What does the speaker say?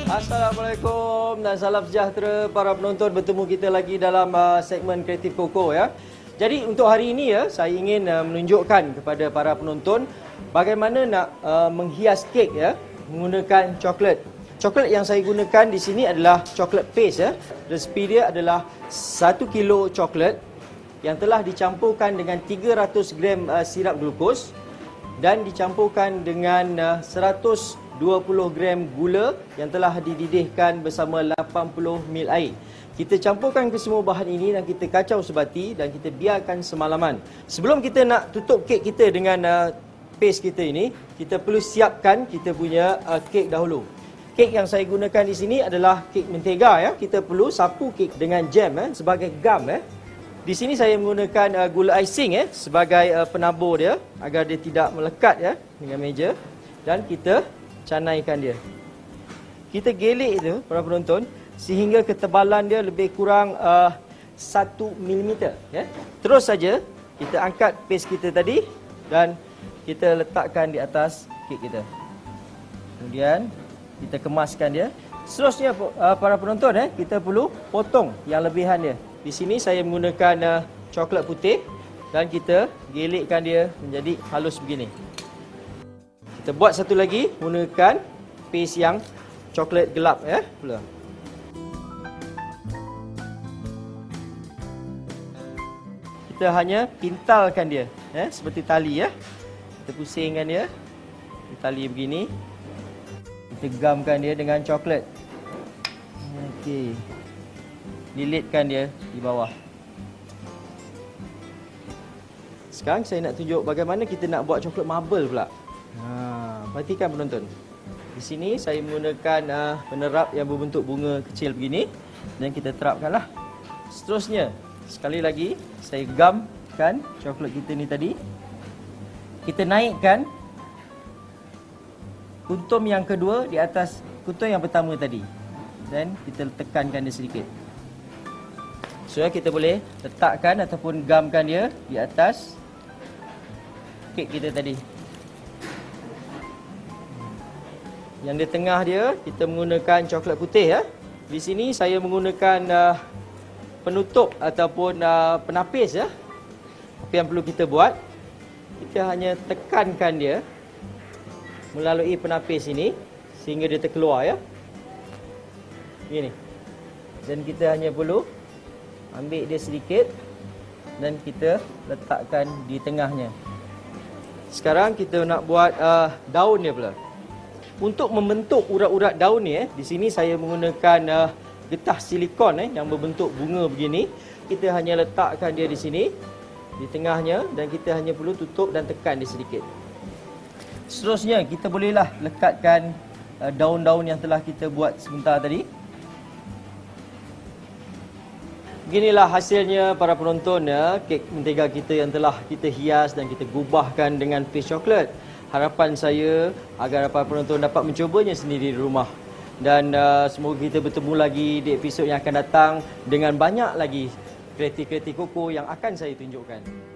Assalamualaikum dan salam sejahtera para penonton. Bertemu kita lagi dalam segmen Kreatif Koko ya. Jadi untuk hari ini ya, saya ingin menunjukkan kepada para penonton bagaimana nak menghias kek ya menggunakan coklat. Coklat yang saya gunakan di sini adalah coklat paste ya. Resepi dia adalah 1 kilo coklat yang telah dicampurkan dengan 300 gram sirap glukos dan dicampurkan dengan 120 gram gula yang telah dididihkan bersama 80 ml air. Kita campurkan ke semua bahan ini dan kita kacau sebati dan kita biarkan semalaman. Sebelum kita nak tutup kek kita dengan paste kita ini, kita perlu siapkan kita punya kek dahulu. Kek yang saya gunakan di sini adalah kek mentega ya. Kita perlu sapu kek dengan jam sebagai gam . Di sini saya menggunakan gula icing sebagai penabur dia agar dia tidak melekat ya dengan meja, dan kita canaikan dia. Kita gelek itu para penonton sehingga ketebalan dia lebih kurang 1 mm ya. Terus saja kita angkat paste kita tadi dan kita letakkan di atas kek kita. Kemudian kita kemaskan dia. Seterusnya para penonton kita perlu potong yang lebihan dia. Di sini saya menggunakan coklat putih dan kita gelekkan dia menjadi halus begini. Kita buat satu lagi menggunakan paste yang coklat gelap pula. Kita hanya pintalkan dia seperti tali ya. Kita pusingkan dia. Tali begini. Kita gamkan dia dengan coklat. Okey. Lilitkan dia di bawah. Sekarang saya nak tunjuk bagaimana kita nak buat coklat marble pula. Perhatikan penonton. Di sini saya menggunakan penerap yang berbentuk bunga kecil begini dan kita terapkanlah. Seterusnya, sekali lagi saya gamkan coklat kita ni tadi. Kita naikkan kuntum yang kedua di atas kuntum yang pertama tadi dan kita tekankan dia sedikit. So kita boleh letakkan ataupun gamkan dia di atas kek kita tadi. Yang di tengah dia kita menggunakan coklat putih ya. Di sini saya menggunakan penutup ataupun penapis ya. Apa yang perlu kita buat? Kita hanya tekankan dia melalui penapis ini sehingga dia terkeluar ya. Begini. Dan kita hanya perlu ambil dia sedikit dan kita letakkan di tengahnya. Sekarang kita nak buat daun dia pula. Untuk membentuk urat-urat daun ni di sini saya menggunakan getah silikon yang berbentuk bunga begini. Kita hanya letakkan dia di sini di tengahnya dan kita hanya perlu tutup dan tekan dia sedikit. Seterusnya kita bolehlah lekatkan daun-daun yang telah kita buat sebentar tadi. Beginilah hasilnya para penonton ya, kek mentega kita yang telah kita hias dan kita gubahkan dengan paste coklat. Harapan saya agar para penonton dapat mencobanya sendiri di rumah. Dan semoga kita bertemu lagi di episod yang akan datang dengan banyak lagi kreatif-kreatif koko yang akan saya tunjukkan.